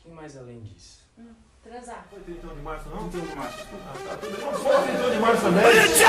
pouquinho mais além disso. Transar. Foi 31 de março, não? 31 de março. Tá tudo bem. Não foi 31 de março, né?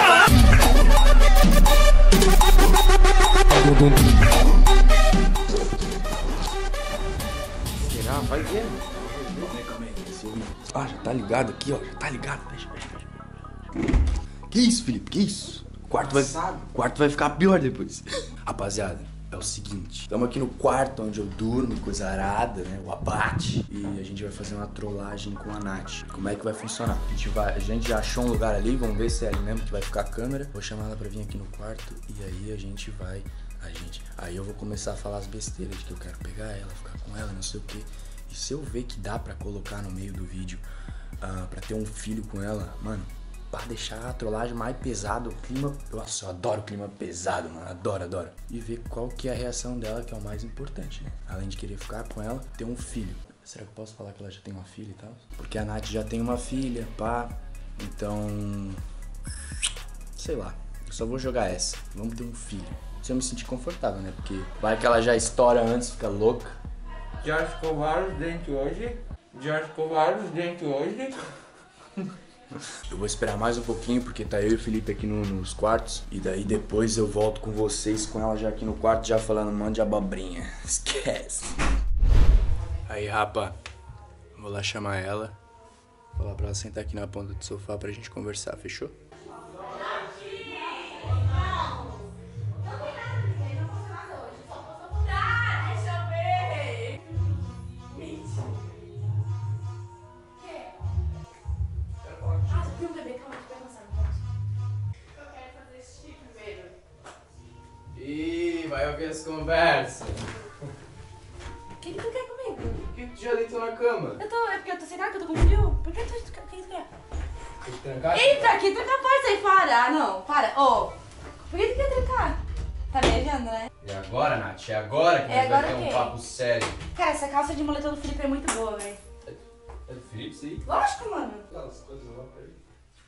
Será? Vai ver. Calma aí. Ah, já tá ligado aqui, ó. Já tá ligado. Deixa. Que isso, Felipe? Que isso? O quarto vai ficar pior depois. Rapaziada, é o seguinte. Estamos aqui no quarto onde eu durmo, coisa arada, né? O abate. E a gente vai fazer uma trollagem com a Nath. Como é que vai funcionar? A gente já achou um lugar ali, vamos ver se é ali mesmo que vai ficar a câmera. Vou chamar ela pra vir aqui no quarto e aí a gente vai... Aí eu vou começar a falar as besteiras de que eu quero pegar ela, ficar com ela, não sei o que. E se eu ver que dá pra colocar no meio do vídeo, pra ter um filho com ela, mano, pra deixar a trollagem mais pesada, o clima... Eu adoro o clima pesado, mano, adoro. E ver qual que é a reação dela, que é o mais importante, né? Além de querer ficar com ela, ter um filho. Será que eu posso falar que ela já tem uma filha e tal? Porque a Nath já tem uma filha, pá. Então... sei lá, eu só vou jogar essa. Vamos ter um filho. Se eu me sentir confortável, né? Porque vai que ela já estoura antes, fica louca. Já escovaram os dentes hoje? Eu vou esperar mais um pouquinho, porque tá eu e o Felipe aqui nos quartos. E daí depois eu volto com vocês, com ela já aqui no quarto, já falando um monte de abobrinha. Esquece. Aí, rapa, vou lá chamar ela. Falar pra ela sentar aqui na ponta do sofá pra gente conversar, fechou? Ih, vai ouvir as conversas. O que tu quer comigo? Por que tu já deitou na cama? É porque eu tô sem ar, que eu tô com frio. Por que tu quer? O que tu quer? Tem que trancar? Entra aqui, tranca a porta aí, para. Ah, não, para. Ô, por que tu quer trancar? Tá beijando, né? E agora, Nath? É agora que É nós vai agora ter o um quê? papo sério. Cara, essa calça de moletom do Felipe é muito boa, velho. É do Felipe, sim? Lógico, mano. Aquelas coisas lá pra ele.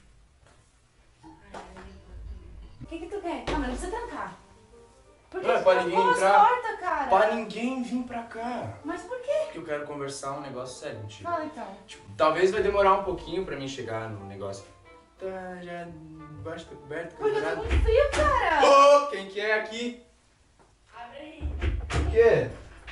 O que tu quer? Não, mas não precisa trancar. Por que Não é tu pra trancou ninguém as entrar. portas, cara? Pra ninguém vir pra cá. Mas por quê? Porque eu quero conversar um negócio sério contigo. Fala então. Tipo, talvez vai demorar um pouquinho pra mim chegar no negócio. Tá já debaixo da coberta, Porque eu tô camarada. com frio, cara. Ô, quem que é aqui? Abre aí. O quê?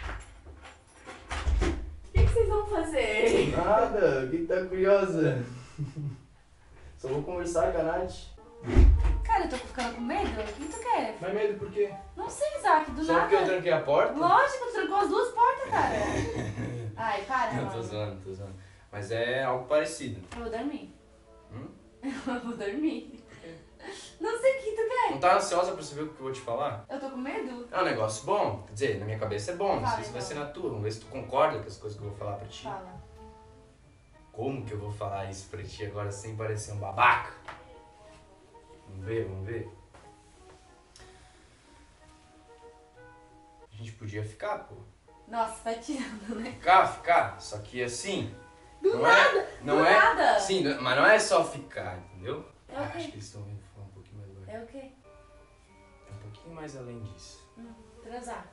O que vocês vão fazer? Nada, o que tá curiosa? Só vou conversar com a Nath. Cara, eu tô ficando com medo. O que tu quer? Mas medo por quê? Não sei, Isaac, do Só nada. porque eu tranquei a porta? Lógico, tu trancou as duas portas, cara. Ai, para, Não, mano. tô zoando. Mas é algo parecido. Eu vou dormir. Hum? Eu vou dormir. Não sei o que tu quer. Não tá ansiosa pra saber o que eu vou te falar? Eu tô com medo? É um negócio bom, quer dizer, na minha cabeça é bom, não Fala, sei se vai então. ser na tua, vamos ver se tu concorda com as coisas que eu vou falar pra ti. Fala. Como que eu vou falar isso pra ti agora sem parecer um babaca? Vamos ver. A gente podia ficar, pô. Nossa, vai tirando, né? Ficar, só que assim... Do não nada, é, não do é, nada. Sim, mas não é só ficar, entendeu? É o quê? Acho que eles estão vindo falar um pouquinho mais agora. É o quê? É um pouquinho mais além disso. Transar.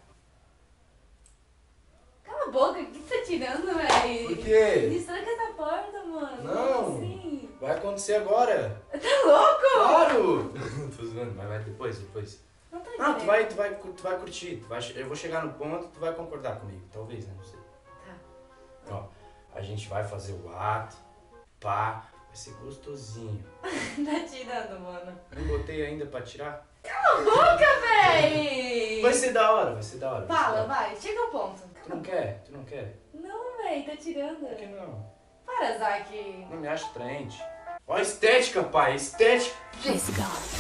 Cala a boca, o que tu tá tirando, véi? Por quê? Destranca essa porta, mano. Não. Como assim? Vai acontecer agora. Tá louco? Claro! Tô zoando, mas vai depois. Não tá Não, entendendo. tu vai curtir. Eu vou chegar no ponto, tu vai concordar comigo. Talvez, né? Não sei. Tá. Ó, a gente vai fazer o ato. Pá, vai ser gostosinho. Tá tirando, mano. Não botei ainda pra tirar. Cala a boca, véi! Vai ser da hora. Fala, vai, chega ao ponto. Tu não quer? Não, véi, tá tirando. Por que não? Para, Zack. Não me acha atraente. Ó a estética, pai, estética. Sei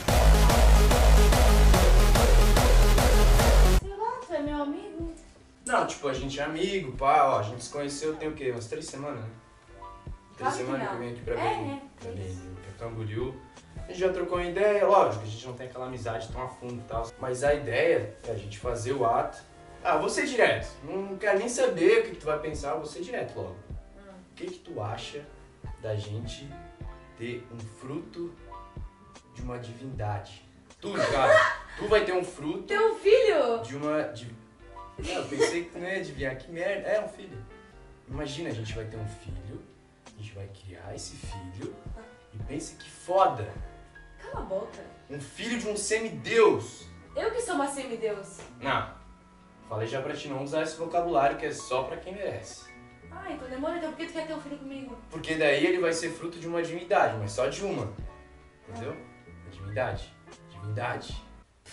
lá, tu é meu amigo. Não, tipo, a gente é amigo, pá, ó, a gente se conheceu tem o quê? Umas 3 semanas, né? 3 Claro que semanas que não. eu vim aqui pra É, vir pra Camboriú. A gente já trocou uma ideia, lógico, a gente não tem aquela amizade tão a fundo e tal. Mas a ideia é a gente fazer o ato. Ah, vou ser direto. Não quero nem saber o que tu vai pensar, vou ser direto logo. O que tu acha da gente ter um fruto de uma divindade? Tu, cara, tu vai ter um fruto Teu filho? de uma... Não, eu pensei que tu não ia adivinhar, que merda. É um filho. Imagina, a gente vai ter um filho, a gente vai criar esse filho e pensa que foda. Cala a boca. Um filho de um semideus. Eu que sou uma semideus. Não, falei já pra ti não usar esse vocabulário que é só pra quem merece. Ah, então demora, então por que tu quer ter um filho comigo? Porque daí ele vai ser fruto de uma divindade, mas só de uma. Entendeu? Uma divindade. Divindade.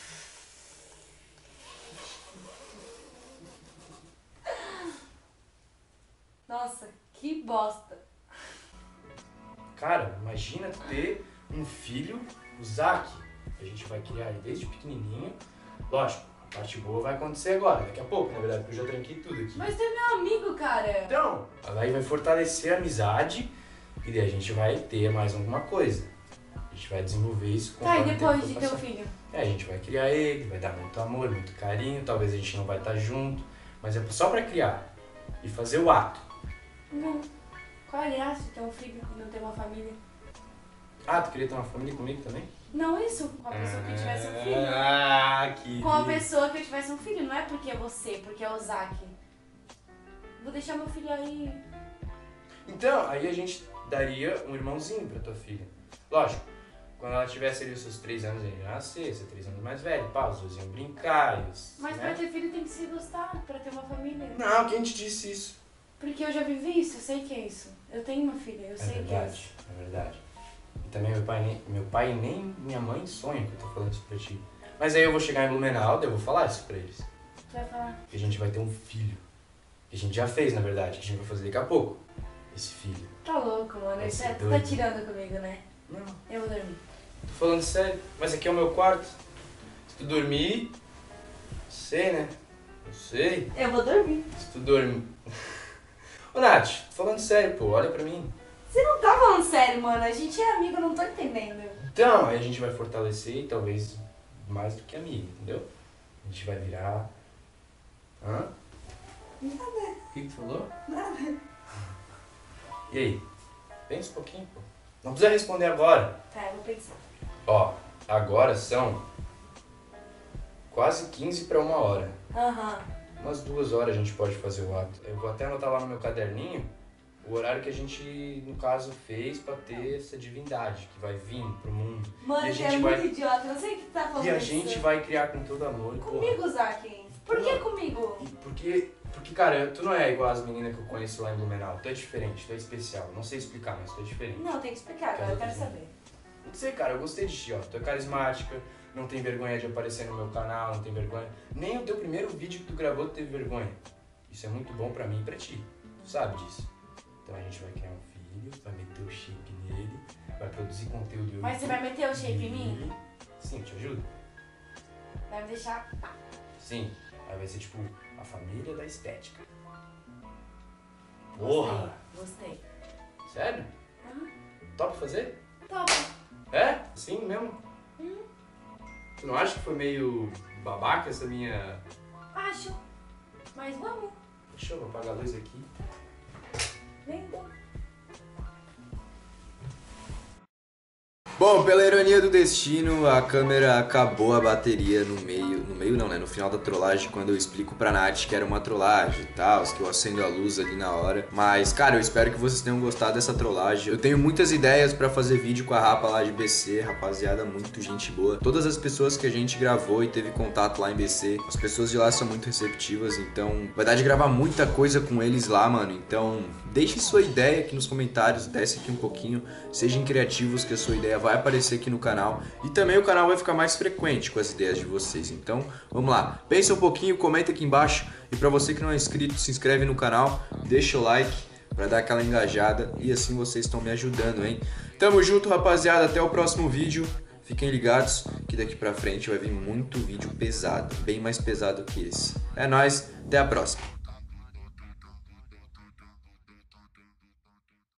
Nossa, que bosta. Cara, imagina tu ter um filho, o Zack. A gente vai criar ele desde pequenininho. Lógico, a parte boa vai acontecer agora, daqui a pouco, na verdade, porque eu já tranquei tudo aqui. Mas tu é meu amigo, cara. Então, aí vai fortalecer a amizade e daí a gente vai ter mais alguma coisa. A gente vai desenvolver isso com Tá, e depois de ter um filho? A gente vai criar ele, vai dar muito amor, muito carinho, talvez a gente não vai estar junto, mas é só pra criar e fazer o ato. Não. Qual é a graça de ter um filho e não ter uma família? Ah, tu queria ter uma família comigo também? Não isso, com a pessoa que eu tivesse um filho. Ah, que Com a pessoa que eu tivesse um filho, não é porque é você, porque é o Zack. Vou deixar meu filho aí. Então, aí a gente daria um irmãozinho pra tua filha. Lógico, quando ela tivesse ali os seus 3 anos, ele ia nascer, ser 3 anos mais velho, pá, os dois iam brincar. Mas né? pra ter filho tem que se gostar, pra ter uma família. Não, quem te disse isso? Porque eu já vivi isso, eu sei que é isso. Eu tenho uma filha, eu sei que é isso. É verdade. E também meu pai nem minha mãe sonha que eu tô falando isso pra ti. Mas aí eu vou chegar em Blumenau e eu vou falar isso pra eles. Tu vai falar? Que a gente vai ter um filho. Que a gente já fez, na verdade, que a gente vai fazer daqui a pouco. Esse filho. Tá louco, mano. Vai Isso ser tu tá doido. tirando comigo, né? Não, Eu vou dormir. tô falando sério. Mas aqui é o meu quarto. Se tu dormir... Sei, né? Eu sei. Eu vou dormir. Se tu dormir... Ô, Nath, tô falando sério, pô. Olha pra mim. Você não tá falando sério, mano. A gente é amigo, eu não tô entendendo. Então, aí a gente vai fortalecer e talvez mais do que amigo, entendeu? A gente vai virar... Hã? Nada. O que tu falou? Nada. E aí? Pensa um pouquinho, pô. Não precisa responder agora. Tá, eu vou pensar. Ó, agora são quase 15 pra 1h. Aham. Umas 2 horas a gente pode fazer o ato. Eu vou até anotar lá no meu caderninho o horário que a gente, no caso, fez pra ter essa divindade que vai vir pro mundo. Mano, E a você gente é vai- muito idiota. Eu não sei o que tu tá falando. E a isso. gente vai criar com todo amor. e, porra, Comigo, Zack. Por que comigo? e porque, cara, tu não é igual as meninas que eu conheço lá em Blumenau. Tu é diferente, tu é especial. Não sei explicar, mas tu é diferente. Não, tem que explicar agora, eu quero saber. Não sei, cara, eu gostei de ti, ó. Tu é carismática, não tem vergonha de aparecer no meu canal, não tem vergonha. Nem o teu primeiro vídeo que tu gravou tu teve vergonha. Isso é muito bom pra mim e pra ti. Tu sabe disso. Então a gente vai criar um filho, vai meter o shape nele, vai produzir conteúdo. Mas você vai meter o shape em mim? nele. Sim, eu te ajudo. Vai me deixar... Sim. Aí vai ser tipo a família da estética. Porra! Gostei. Sério? Aham. Topa fazer? Topa. É? Sim mesmo? Tu não acha que foi meio babaca essa minha... Acho. Mas vamos. Deixa eu apagar a luz aqui. Vem então. Bom, pela ironia do destino, a câmera acabou a bateria no meio não, né? No final da trollagem, quando eu explico pra Nath que era uma trollagem e tal, que eu acendo a luz ali na hora. Mas, cara, eu espero que vocês tenham gostado dessa trollagem. Eu tenho muitas ideias pra fazer vídeo com a Rapa lá de BC, rapaziada, muito gente boa. Todas as pessoas que a gente gravou e teve contato lá em BC, as pessoas de lá são muito receptivas, então vai dar de gravar muita coisa com eles lá, mano. Então, deixe sua ideia aqui nos comentários, desce aqui um pouquinho, sejam criativos que a sua ideia vai aparecer aqui no canal e também o canal vai ficar mais frequente com as ideias de vocês. Então, vamos lá. Pensa um pouquinho, comenta aqui embaixo e pra você que não é inscrito, se inscreve no canal, deixa o like pra dar aquela engajada e assim vocês estão me ajudando, hein? Tamo junto, rapaziada, até o próximo vídeo. Fiquem ligados que daqui pra frente vai vir muito vídeo pesado, bem mais pesado que esse. É nóis, até a próxima.